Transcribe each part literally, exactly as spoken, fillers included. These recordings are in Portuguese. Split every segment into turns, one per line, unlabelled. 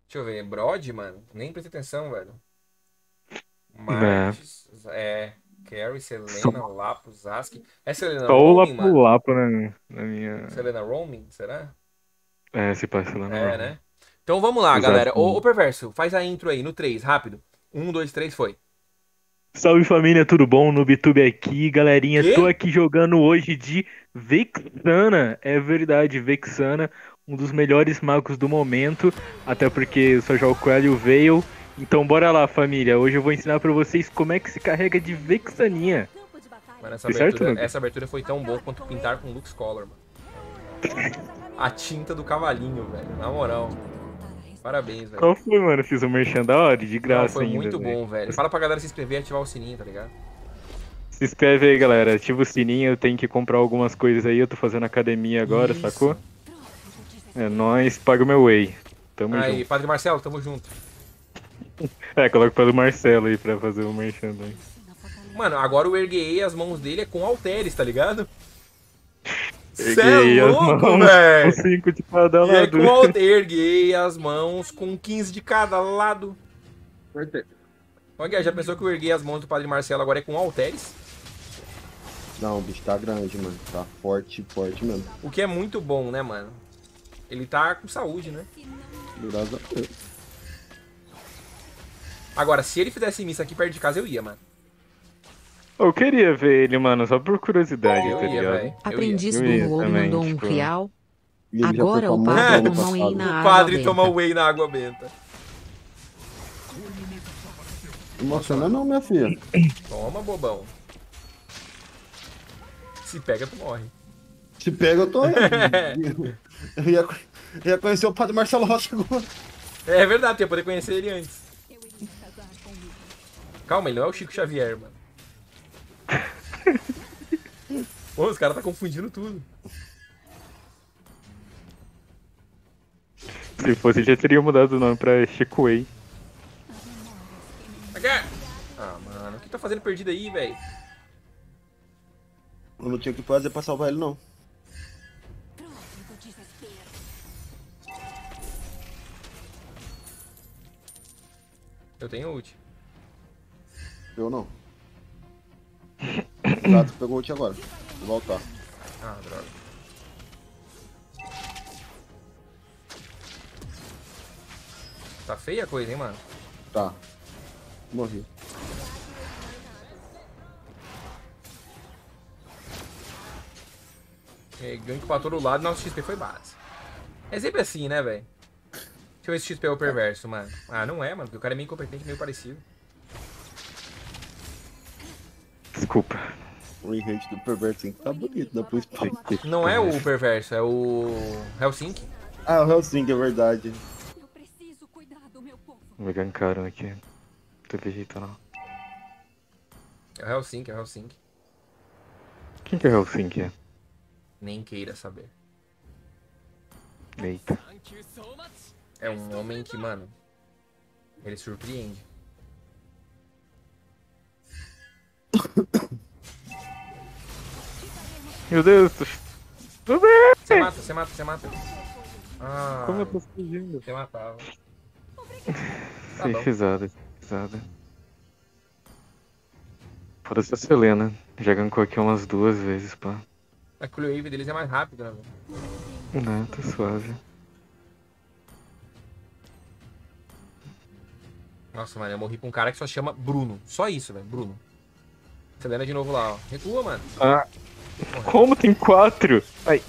Deixa eu ver. Brod, mano. Nem prestei atenção, velho.
Né?
Martes. É. Carrie,
Só,
Selena, Lapo, Zask. É Selena
só o
Roaming, mano?
Lapu-Lapu na, na minha.
Selena Roaming, será?
É, se passa lá no
É,
Room.
né? Então vamos lá,
Usado
galera. Ô, ô
com.
Perverso, faz a intro aí no três, rápido. Um, dois, três, foi.
Salve família, tudo bom? No BTube aqui, galerinha. Tô
Quê?
aqui jogando hoje de Vexana. É verdade, Vexana, um dos melhores magos do momento. Até porque eu só jogo com ela e o Veil. Então bora lá, família. Hoje eu vou ensinar pra vocês como é que se carrega de Vexaninha.
Mano, essa
Fez certo,
abertura,
Noob?
essa abertura foi tão boa quanto pintar com Lux Color, mano. A tinta do cavalinho, velho. Na moral. Parabéns, velho.
Qual foi, mano? Fiz o merchan da hora, de
Não,
graça
foi
ainda,
muito
velho.
bom, velho. Fala pra galera se inscrever e ativar o sininho, tá ligado?
Se inscreve aí, galera. Ativa o sininho. Eu tenho que comprar algumas coisas aí. Eu tô fazendo academia agora,
Isso.
sacou? É nóis, paga o meu whey. Tamo
Aí,
junto.
Padre Marcelo, tamo junto.
É, coloca pelo Marcelo aí pra fazer o merchan aí.
Mano, agora eu erguei as mãos dele é com halteres, tá ligado? Cê é
Peguei as
louco,
mãos com
velho!
cinco de cada
E é
lado.
com halter. Erguei as mãos com quinze de cada lado. Olha, já pensou que eu erguei as mãos do Padre Marcelo agora é com halteres?
Não, o bicho tá grande, mano. Tá forte, forte mesmo.
O que é muito bom, né, mano? Ele tá com saúde, né?
Graças a Deus.
Agora, se ele fizesse missa aqui perto de casa, eu ia, mano.
Eu queria ver ele, mano, só por curiosidade,
Eu
tá
ia,
ligado?
velho. Eu ia.
Aprendiz
Eu
do
ia
Ruobi
também,
mandou um
tipo.
real.
E ele já foi
Agora o
famoso
padre
ano
toma um whey
passado.
O
na água
padre toma
benta.
whey na água benta.
Emociona não, minha filha.
Toma, bobão. Se pega, tu morre.
Se pega, eu tô. Eu ia, eu ia conhecer o padre Marcelo Rocha agora.
É verdade, tu ia poder conhecer ele antes. Calma, ele não é o Chico Xavier, mano. Pô, os caras tá confundindo tudo.
Se fosse, já teria mudado o nome pra Chico Way.
Aqui. Ah, mano, o que tá fazendo perdido aí, velho?
Eu não tinha o que fazer pra salvar ele, não.
Eu tenho ult.
Eu não. O gato pegou o ult agora. Vou voltar.
Ah, droga. Tá feia a coisa, hein, mano?
Tá. Morri.
É, gank pra todo lado, nosso X P foi base. É sempre assim, né, velho? Deixa eu ver se o X P é o perverso, mano. Ah, não é, mano, porque o cara é meio incompetente, meio parecido.
Desculpa.
O enrate do perverso tá bonito, dá pra spam.
Não é o perverso, é o Helsinki.
Ah, o Hellsing, é verdade.
Eu preciso cuidar do meu povo.
Me gankaram aqui. Não teve jeito não.
É o Helsinki, é o Helsinki.
Quem que é o Helsinki?
Nem queira saber.
Eita.
É um homem que, mano, ele surpreende.
Meu Deus, tô... Meu
Você
Deus!
mata, você mata, você mata. Ah,
Como eu tô fugindo?
você matava. Tá
Sem
bom.
risada, risada. Foda-se a Selena. Já gankou aqui umas duas vezes, pá.
A Clue Wave deles é mais rápido, né, velho?
Não, tá suave.
Nossa, mano, eu morri pra um cara que só chama Bruno. Só isso, velho, Bruno. Selena de novo lá, ó. Recua, mano.
Ah, como tem quatro? Ai.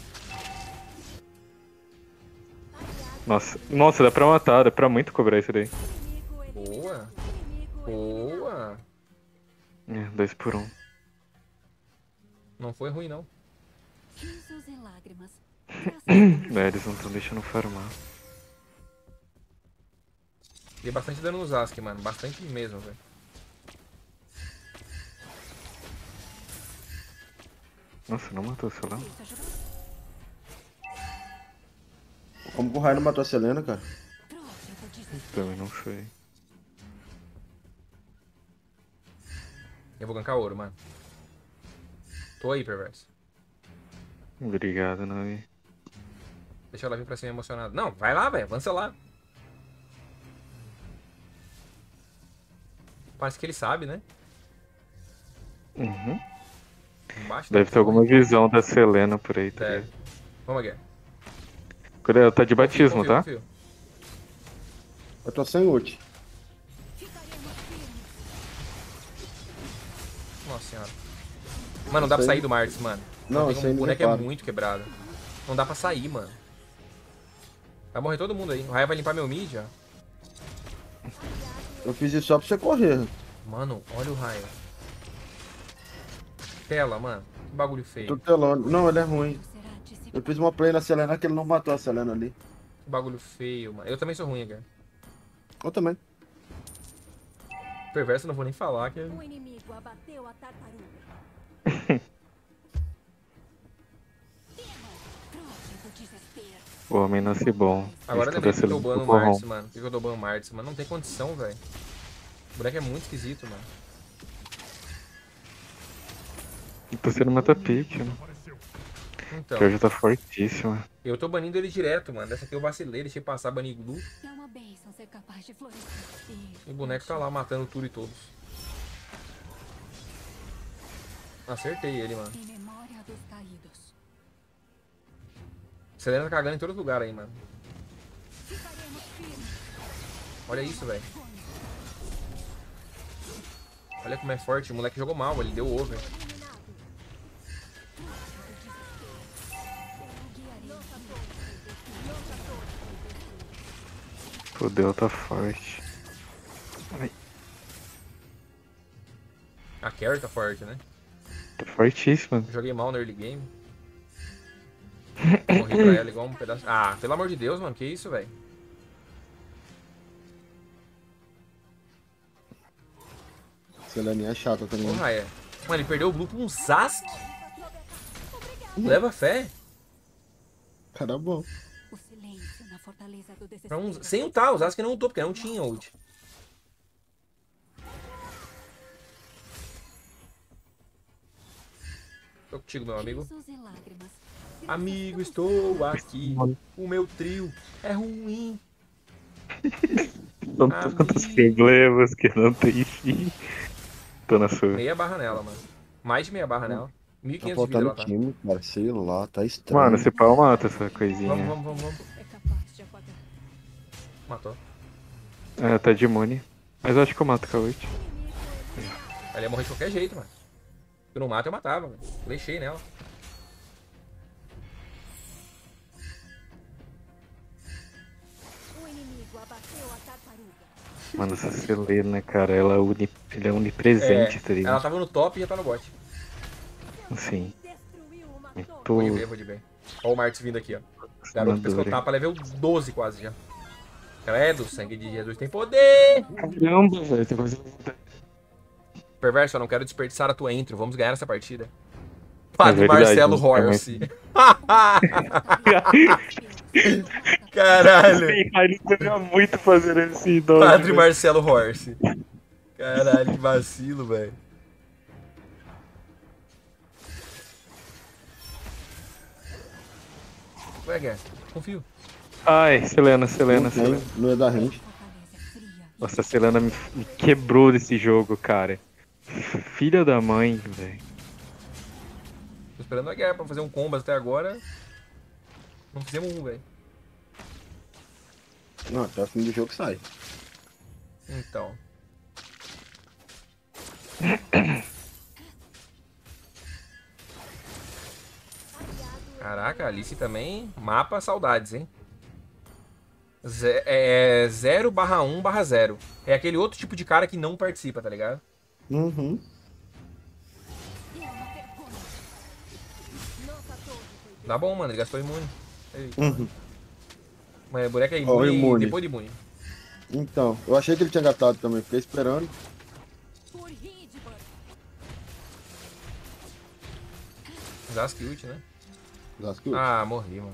Nossa, nossa, dá pra matar, dá pra muito cobrar isso daí.
Boa. Boa.
É, dois por um.
Não foi ruim, não.
Risos e lágrimas.
É, eles não tão deixando farmar.
Dei bastante dano no Zask, mano. Bastante mesmo, velho.
Nossa, não matou o celular?
Como que o Raio não matou a Selena, cara?
Também não sei.
Eu vou gankar ouro, mano. Tô aí, perverso.
Obrigado, Navi.
Deixa ela vir pra cima emocionada. Não, vai lá, velho. Avança lá. Parece que ele sabe, né?
Uhum.
Embaixo
Deve
da
ter alguma
torre.
visão da Selena por aí, tá
Deve.
ligado?
Vamos aqui.
Quando ela tá de
Confio,
batismo,
confio,
tá?
confio.
Eu tô sem ult.
Ficaremos firmes.
Nossa senhora. Mano, não dá pra
Sei.
sair do Martis, mano.
Não,
tem
isso
como-
aí
o
não
boneco é
reparo.
muito quebrado. Não dá pra sair, mano. Vai morrer todo mundo aí. O Raia vai limpar meu mid, ó.
Eu fiz isso só pra você correr.
Mano, olha o Raia. Tela, mano. Que bagulho
Eu tô
feio.
telando. Não, ele é ruim.
Será dissipado.
Eu fiz uma play na Selena que ele não matou a Selena ali.
Que bagulho feio, mano. Eu também sou ruim, cara.
Eu também.
Perverso, não vou nem falar. Que...
O inimigo abateu a tartaruga. Trote do desespero.
O homem nasce bom.
Agora eu
Estuda
lembrei que eu tô
Selena
bando o
Corrom.
Martis, mano. Por que eu tô bando o Martis, mano? Não tem condição, velho. O boneco é muito esquisito, mano.
Tô sendo mata pick, né?
Então,
Que hoje tá fortíssima.
eu tô banindo ele direto, mano. Dessa aqui eu vacilei, deixei passar banir Glue.
É uma bênção ser capaz de florescer.
E o boneco tá lá matando tudo e todos. Acertei ele, mano.
Em memória dos caídos.
Selena tá cagando em todo lugar aí, mano.
Ficaremos firmes.
Olha isso, velho. Olha como é forte. O moleque jogou mal, ele deu over.
Fudeu, tá forte. Ai,
A carry tá forte, né?
tá fortíssima.
Eu joguei mal no early game. Morri pra ela igual um pedaço. Ah, pelo amor de Deus, mano. Que isso, velho?
Seleninha é chata também.
Porra, é. Mano, ele perdeu o blue pra um Zask? Leva fé.
Cara bom.
O silêncio na fortaleza do
Pra
desespero.
um... Sem ultar, o Zask não ultou, porque não tinha ult. Tô contigo, meu amigo.
Risos e lágrimas.
Amigo, estou aqui. O meu trio é ruim.
São tantos
Amigo.
problemas que não tem fim. Tô na sua.
Meia barra nela, mano. Mais de meia barra nela. mil e
Tá
quinhentos de vida
faltando
ela tá.
time, cara. Sei lá, tá estranho.
Mano, esse pau mata essa coisinha.
Vamos, vamos, vamos, vamos.
É capaz de apagar.
Matou.
É, tá de imune. Mas eu acho que eu mato com a ult.
Ela ia morrer de qualquer jeito, mano. Se eu não mato, eu matava, velho. Flechei nela.
O inimigo abateu a tartaruga.
Mano, essa Selena, cara, ela é, uni... ela é onipresente, tá
ela
ligado?
tava no top e já tá no bot.
Sim.
Destruiu uma
Muito
Vou de ver, vou de ver. Ó o Martins vindo aqui, ó. Garoto pescou
madura.
tapa, level doze quase já. Credo, o sangue de Jesus tem poder.
Caramba, velho, tem coisa.
Perverso, eu não quero desperdiçar a tua intro. Vamos ganhar essa partida. Padre
verdade,
Marcelo
é
Horse. Caralho.
Ele deveria muito fazer esse nome.
Padre
velho.
Marcelo Horse. Caralho, que vacilo, velho. Ué, Guerra, confio.
Ai, Selena, Selena,
Não tem,
Selena.
não é da range.
fortaleza fria e
Nossa, a Selena me, me quebrou desse jogo, cara. Filha da mãe, velho.
Tô esperando a guerra pra fazer um combo até agora. Não fizemos um, velho.
Não, até o fim do jogo sai.
Então. Caraca, a Alice também. Mapa saudades, hein? Ze- É zero barra um barra zero. É aquele outro tipo de cara que não participa, tá ligado?
Uhum.
é uma vergonha. Nossa torre foi
Dá bom, mano. Ele gastou imune. Eita.
Uhum.
Mas o boneco é
Ó,
imune,
imune.
depois de imune.
Então, eu achei que ele tinha gatado também, fiquei esperando.
por Hidburn.
Zask ult, né?
Acho que
Ah, morri, mano.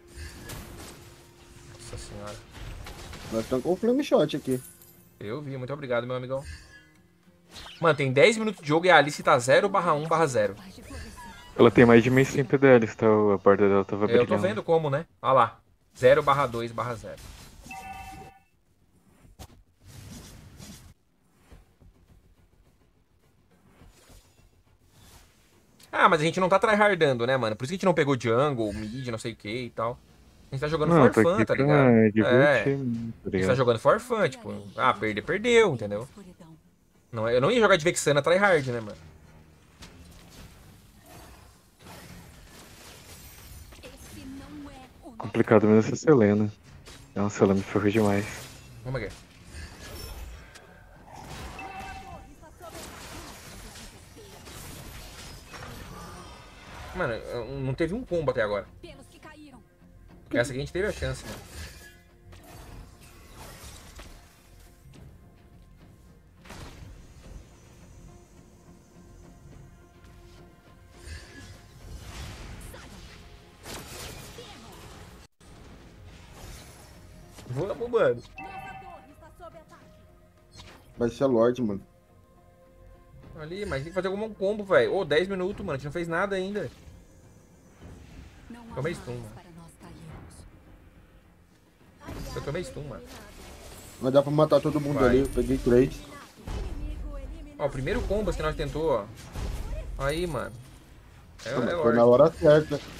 Nossa senhora.
nós estamos com o flame shot aqui.
Eu vi, muito obrigado, meu amigão. Mano, tem dez minutos de jogo e a Alice tá zero barra um barra zero.
Capaz de florescer.
Ela tem mais de mainstream P D L, tá? A borda dela tava
Eu
brilhando.
tô vendo como, né? Olha lá. zero barra dois barra zero. Ah, mas a gente não tá tryhardando, né, mano? Por isso que a gente não pegou jungle, mid, não sei o que e tal. A gente tá jogando
Não,
for
tô
fun,
aqui
tá
pra
ligado? É.
divertir, mesmo, tá
A gente tá
ligado?
jogando for fun, tipo, ah, perder, perdeu, entendeu? Não, é- eu não ia jogar de Vexana tryhard, né, mano?
Esse não é o nosso
Complicado mesmo essa Selena. Nossa, ela me ferrou demais.
Vamos aqui. Mano, eu- não teve um combo até agora.
pelos que caíram.
Essa aqui a gente teve a chance, né? Vamos, mano.
Nossa torre está sob ataque.
Vai ser Lorde, mano.
Ali, mas tem que fazer algum combo, velho. Ô, dez minutos, mano. A gente não fez nada ainda.
Não há
Tomei
mais
stun, mano.
para nós cairmos.
Eu tomei stun, mano.
Vai dar pra matar todo mundo
Vai.
ali. Eu peguei três.
Inimigo eliminado.
Ó, o primeiro combo que nós tentou, ó. Aí, mano. É, é
Foi
lógico.
na hora certa.
Aliado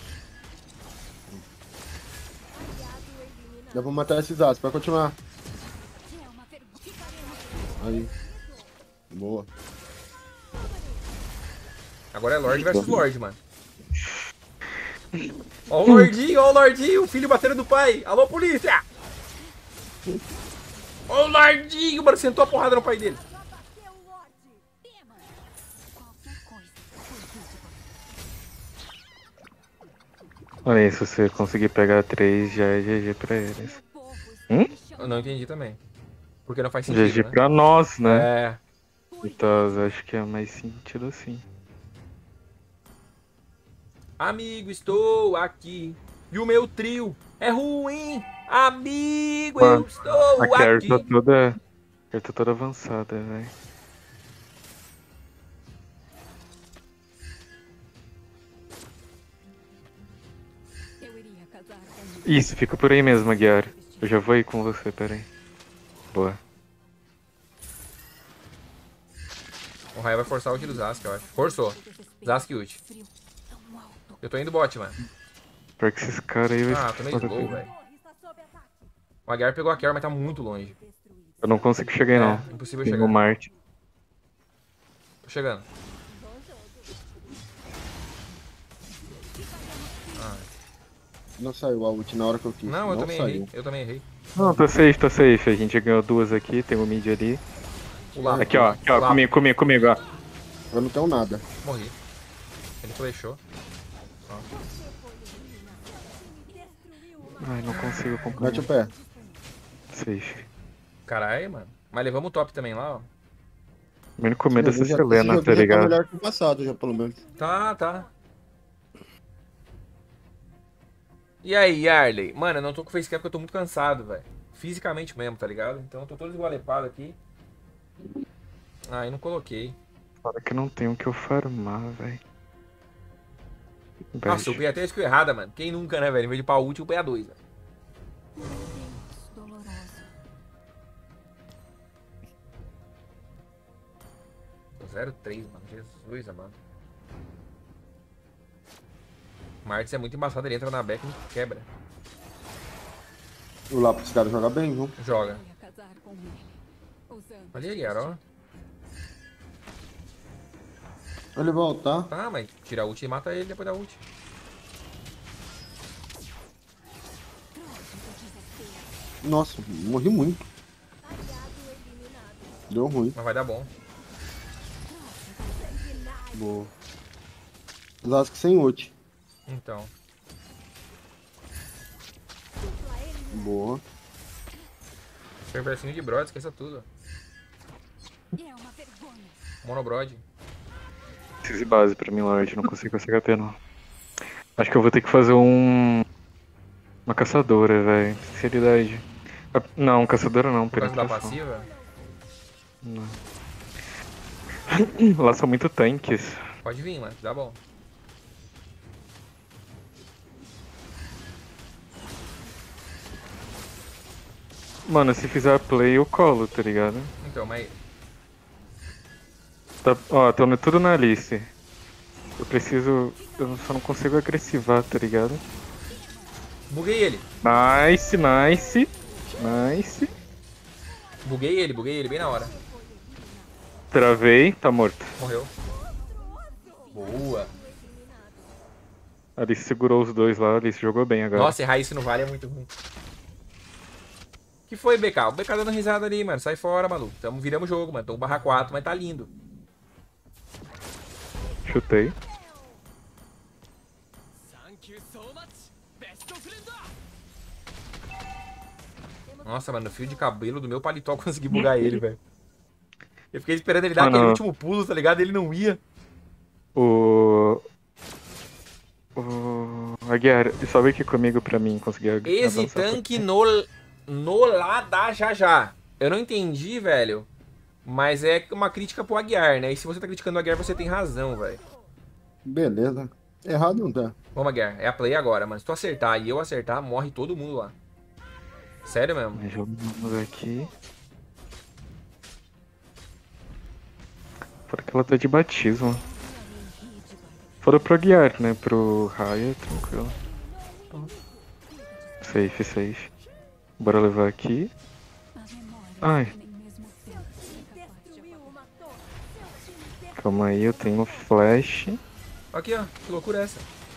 eliminado.
Dá pra matar esses aços. Vai continuar.
É uma vergonha. Ficaremos
Aí. Boa.
Agora é Lorde versus Lorde, mano. Ó o Lordinho, ó o Lordinho, o filho batendo do pai. Alô, polícia! Ó o Lordinho, mano, sentou a porrada no pai dele.
abateu o Lorde. Tema. Qualquer coisa. Foi ridículo.
Olha aí, se você conseguir pegar três, já é G G pra eles.
Meu povo está
Hum?
Eu não entendi também. Porque não faz sentido,
G G
né?
pra nós, né?
É.
Então, acho que é mais sentido assim.
Amigo, estou aqui. E o meu trio é ruim. Amigo,
Mano,
eu estou
A Carrie
aqui.
tá toda. A Carrie tá toda avançada, velho.
Eu iria casar com
Isso, fica por aí mesmo, Aguiar. Eu já vou aí com você, pera aí. Boa.
O Raia vai forçar o ult do Zask, eu acho. Forçou. Zask ult.
frio tão alto.
Eu tô indo bot, mano.
Pior que esses caras aí vai
Ah,
ser
tomei
foda,
slow,
cara.
velho.
Torre está sob ataque.
O Aguiar pegou a Carry, mas tá muito longe.
Destruído.
Eu não consigo chegar aí, não.
É, impossível
Tem
chegar.
o Marte.
Tô chegando. Ah,
Não saiu a ult na hora que eu quis.
não, eu também
saiu.
errei. Eu também errei.
Não, tô safe, tô safe. A gente já ganhou duas aqui, tem o mid ali.
O Lapo.
Aqui, ó, aqui, ó,
Lapo.
comigo, comigo, comigo, ó.
Eu não tenho nada.
Morri. Ele flechou.
Ai, não consigo
Mete
acompanhar.
o pé.
Safe.
Caralho, mano. Mas levamos o top também lá, ó.
O único medo é essa
Já- esse
Selena,
joguinho
tá
já
ligado?
melhor que o passado, já, pelo menos.
Tá, tá. E aí, Yarley? Mano, eu não tô com facecam porque eu tô muito cansado, velho. Fisicamente mesmo, tá ligado? Então eu tô todo esgualepado aqui. Ah, eu não coloquei.
Fala que não tem o que eu farmar, velho.
Nossa, eu upei até a skill errada, mano. Quem nunca, né, velho? Em vez de ir pra ult, eu upei a dois, velho.
Doloroso.
Tô zero três, mano. Jesus, amado. O Martins é muito embaçado, ele entra na back e me quebra.
O lá pra esse cara jogar bem, viu?
Joga.
Eu ia casar com ele. Usando
Olha aí, ó.
Ele voltar.
Tá, mas tira a ult e mata ele depois da ult.
Nossa, morri muito. Deu ruim.
Mas vai dar bom.
Boa. Zask sem ult.
Então.
Boa.
Tem um versinho de Brod, esqueça tudo.
É uma vergonha.
Monobrod.
Preciso de base pra mim, Lorde. Não consigo esse H P, não. Acho que eu vou ter que fazer um. Uma caçadora, velho. Sinceridade. Ah, não, caçadora não,
Por causa da
penetração.
passiva.
Não. Lá são muito tanques.
Pode vir, mano. Dá bom.
Mano, se fizer a play, eu colo, tá ligado?
Então, mas.
Tá, ó, tô no- tudo na lista. Eu preciso. Eu só não consigo agressivar, tá ligado?
Buguei ele.
Nice, nice. Nice.
Buguei ele, buguei ele bem na hora.
Travei, tá morto.
Morreu. Boa.
A Alice segurou os dois lá, a Alice jogou bem agora.
Nossa, errar isso no vale é muito ruim. Que foi, B K? O B K dando risada ali, mano. Sai fora, maluco. Tamo, viramos o jogo, mano. Tô um barra quatro, mas tá lindo.
Chutei.
Nossa, mano, o fio de cabelo do meu paletó consegui bugar ele, velho. Eu fiquei esperando ele dar
Ah,
aquele
não.
último pulo, tá ligado? Ele não ia.
O. O. Aguiar, sobe aqui comigo pra mim conseguir ag-
Esse
avançar.
tanque no, no lá da já já. Eu não entendi, velho. Mas é uma crítica pro Aguiar, né? E se você tá criticando o Aguiar, você tem razão, velho.
Beleza. Errado não tá.
Vamos, Aguiar. É a play agora, mano. Se tu acertar e eu acertar, morre todo mundo lá. Sério mesmo.
Mas Jogamos aqui. Fora que ela tá de batismo. Fora pro Aguiar, né? Pro Raya, tranquilo. Safe, safe. Bora levar aqui. Ai. Calma aí, eu tenho flash.
Aqui, ó. Que loucura é essa?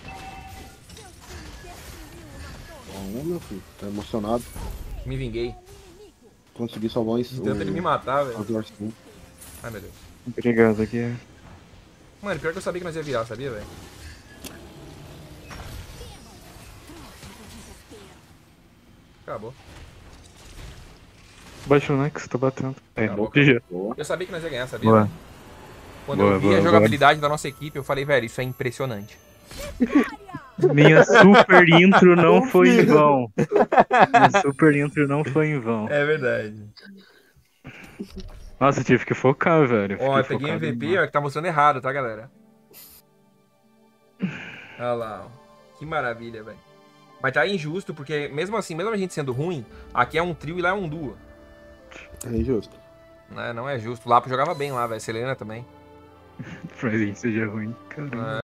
Bom, meu filho. Tá emocionado.
Me vinguei.
Consegui salvar
De tanto ele me matar, velho.
As sim.
Ai, meu Deus.
Obrigado, Aguiar.
Mano, pior que eu sabia que nós ia virar, sabia, velho? Acabou.
Bate no Nex, tô batendo. É,
Acabou,
bom já.
Boa.
Eu sabia que nós ia ganhar, sabia?
Boa.
velho? Quando
Boa,
eu vi
boa,
a
boa.
jogabilidade da nossa equipe, eu falei, velho, isso é impressionante.
Minha super intro não foi em vão. Minha super intro não foi em vão.
É verdade.
Nossa, eu tive que focar, velho.
Ó, eu
Fiquei
peguei
focado
M V P,
demais.
ó, que tá mostrando errado, tá, galera? Olha lá, ó. Que maravilha, velho. Mas tá injusto, porque mesmo assim, mesmo a gente sendo ruim, aqui é um trio e lá é um duo.
É injusto.
Né? Não é justo. O Lapo jogava bem lá, velho. Selena também.
Pra gente seja ruim, caramba.
É.